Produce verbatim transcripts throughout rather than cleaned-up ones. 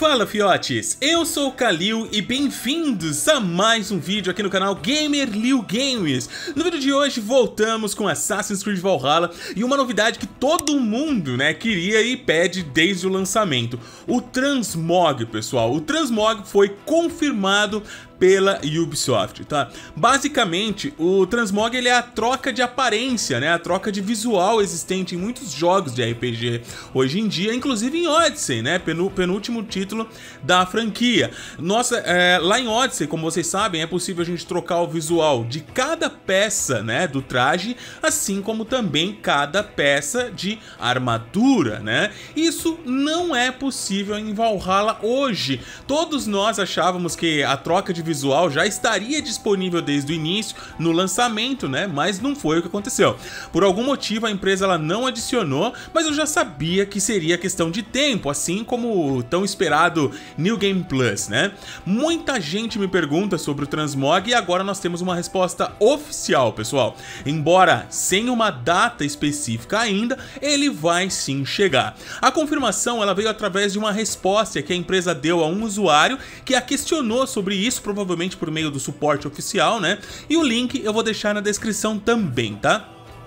Fala fiotes, eu sou o Kalil e bem-vindos a mais um vídeo aqui no canal GamerLiu Games. No vídeo de hoje voltamos com Assassin's Creed Valhalla e uma novidade que todo mundo, né, queria e pede desde o lançamento: o Transmog, pessoal. O Transmog foi confirmado pela Ubisoft, tá? Basicamente, o Transmog ele é a troca de aparência, né? A troca de visual existente em muitos jogos de R P G hoje em dia, inclusive em Odyssey, né? Penú penúltimo título da franquia. Nossa, é, lá em Odyssey, como vocês sabem, é possível a gente trocar o visual de cada peça, né, do traje, assim como também cada peça de armadura, né? Isso não é possível em Valhalla hoje. Todos nós achávamos que a troca de visual já estaria disponível desde o início no lançamento, né? Mas não foi o que aconteceu. Por algum motivo a empresa ela não adicionou, mas eu já sabia que seria questão de tempo, assim como o tão esperado New Game Plus, né? Muita gente me pergunta sobre o Transmog e agora nós temos uma resposta oficial, pessoal. Embora sem uma data específica ainda, ele vai sim chegar. A confirmação ela veio através de uma resposta que a empresa deu a um usuário que a questionou sobre isso, provavelmente por meio do suporte oficial, né? E o link eu vou deixar na descrição também, tá?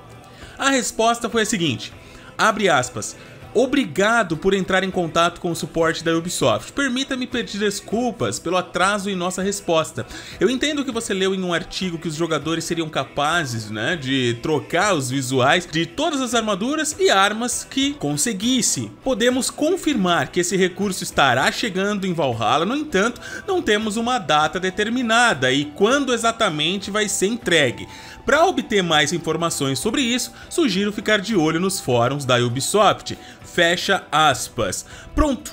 A resposta foi a seguinte, abre aspas: obrigado por entrar em contato com o suporte da Ubisoft. Permita-me pedir desculpas pelo atraso em nossa resposta. Eu entendo que você leu em um artigo que os jogadores seriam capazes, né, de trocar os visuais de todas as armaduras e armas que conseguisse. Podemos confirmar que esse recurso estará chegando em Valhalla, no entanto, não temos uma data determinada e quando exatamente vai ser entregue. Para obter mais informações sobre isso, sugiro ficar de olho nos fóruns da Ubisoft. Fecha aspas. Pronto.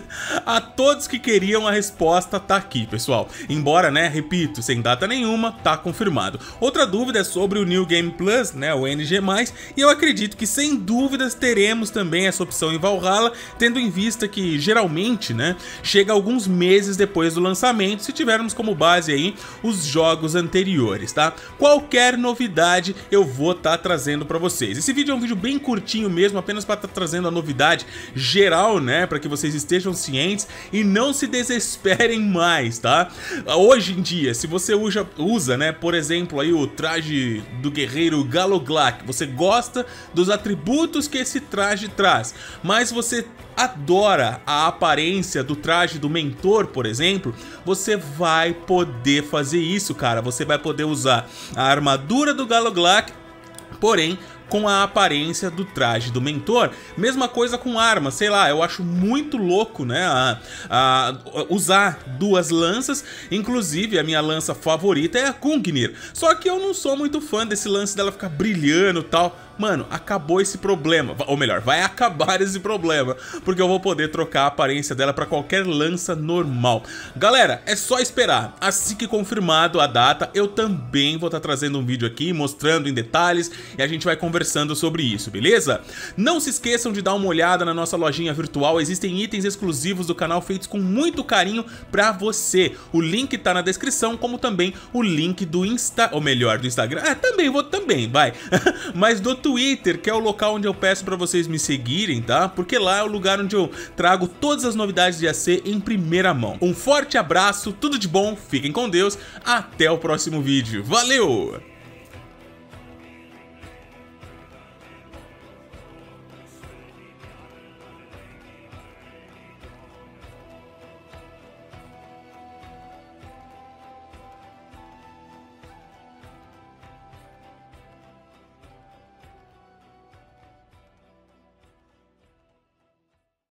A todos que queriam a resposta tá aqui, pessoal. Embora, né, repito, sem data nenhuma, tá confirmado. Outra dúvida é sobre o New Game Plus, né, o N G mais, e eu acredito que sem dúvidas teremos também essa opção em Valhalla, tendo em vista que geralmente, né, chega alguns meses depois do lançamento, se tivermos como base aí os jogos anteriores, tá? Qualquer novidade eu vou estar tá trazendo para vocês. Esse vídeo é um vídeo bem curtinho mesmo, apenas para estar tá trazendo a novidade geral, né, para que vocês estejam cientes e não se desesperem mais, tá? Hoje em dia, se você usa, usa, né, por exemplo, aí o traje do guerreiro Galoglac, você gosta dos atributos que esse traje traz, mas você adora a aparência do traje do mentor, por exemplo, você vai poder fazer isso, cara. Você vai poder usar a armadura do Galoglac, porém com a aparência do traje do mentor. Mesma coisa com arma, sei lá, eu acho muito louco, né, a, a usar duas lanças. Inclusive a minha lança favorita é a Gungnir, só que eu não sou muito fã desse lance dela ficar brilhando e tal. Mano, acabou esse problema, ou melhor, vai acabar esse problema, porque eu vou poder trocar a aparência dela para qualquer lança normal. Galera, é só esperar. Assim que confirmado a data, eu também vou estar trazendo um vídeo aqui mostrando em detalhes e a gente vai conversando sobre isso, beleza? Não se esqueçam de dar uma olhada na nossa lojinha virtual, existem itens exclusivos do canal feitos com muito carinho pra você. O link tá na descrição, como também o link do Insta, ou melhor, do Instagram. Ah, também vou também, vai. Mas do Twitter, que é o local onde eu peço pra vocês me seguirem, tá? Porque lá é o lugar onde eu trago todas as novidades de A C em primeira mão. Um forte abraço, tudo de bom, fiquem com Deus, até o próximo vídeo. Valeu!